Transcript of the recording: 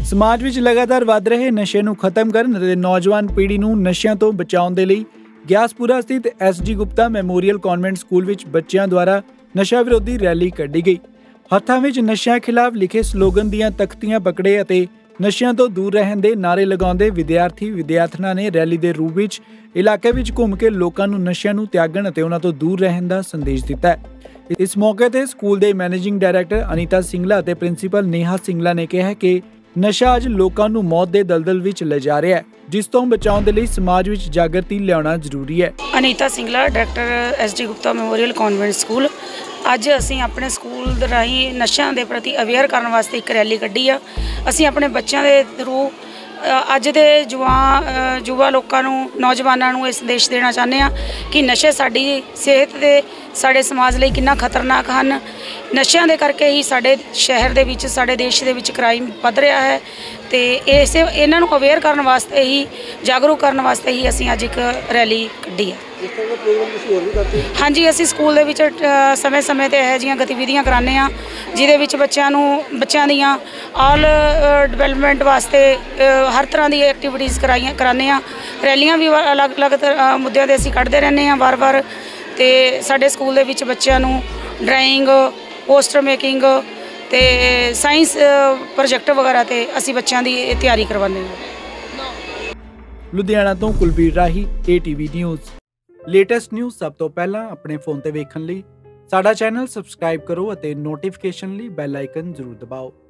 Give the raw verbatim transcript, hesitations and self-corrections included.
समाज विच लगातार वध रहे नशे नूं खत्म करन ते नौजवान पीढ़ी नूं नशिਆਂ ਤੋਂ बचाउण ਦੇ ਲਈ ਗਿਆਸਪੁਰਾ स्थित S D Gupta memorial convent school विच बच्चिਆਂ द्वारा नशा विरोधी रैली कड्ढी गई। हत्थां विच नशिਆਂ खिलाफ लिखे स्लोगन दीआं तख्तियां पकड़े ਅਤੇ नशिਆਂ ਤੋਂ दूर रहण ਦੇ नारे लगाउंदे विद्यार्थी विद्यार्थिनां ने रैली ਦੇ रूप विच इलाके विच घुम के लोकां नूं नशिਆਂ ਨੂੰ त्यागण ਅਤੇ उन्हां ਤੋਂ दूर रहण ਦਾ संदेश दिता है। इस मौके ते स्कूल ਦੇ मैनेजिंग डायरैक्टर अनीता सिंगला ਅਤੇ प्रिंसीपल नेहा सिंगला ने कहा कि नशा अज लोगों को मौत के दलदल विच ले जा रहा है, जिस तो बचाव के लिए समाज में जागृति लियाना जरूरी है। Anita Singla director S D Gupta memorial convent school. अज असी अपने स्कूल राही नशा के प्रति अवेयर करने वास्ते एक रैली कड्ढी आ। असी अपने बच्चों के थ्रू अज दे युवा युवा लोगों नौजवानों को यह संदेश देना चाहते हैं कि नशे साड़ी सेहत के साढ़े समाज लिए कितना खतरनाक हैं। नशिਆਂ ਦੇ करके ही साढ़े शहर ਦੇ ਵਿੱਚ साढ़े देश ਦੇ ਵਿੱਚ क्राइम वध रहा है तो इसे इन्हां नूं अवेयर करने वास्ते ही जागरूक करने वास्ते ही असीं अज एक रैली कड्ढी है। हाँ जी, असीं स्कूल दे विच समय समय ते इहो जिहियां गतिविधियां कराने आ जिहदे विच बच्चिਆਂ नूं बच्चिਆਂ दीयां ऑल डिवेलपमेंट वास्ते हर तरह की एक्टिविटीज़ कराइयां कराने आ। रैलियां भी अलग अलग मुद्दों ते असीं कढदे रहने आ बार बार। तो साडे स्कूल दे विच बच्चिਆਂ नूं ड्राइंग पोस्टर मेकिंग ते साइंस प्रोजेक्ट वगैरह ते असी बच्चों की तैयारी करवाने। लुधियाना तो कुलबीर राही, A T V news. Latest news सब तो पहला अपने फोन ते वेखण लई साडा चैनल सबसक्राइब करो ਅਤੇ नोटिफिकेशन लई बैल आइकन जरूर दबाओ।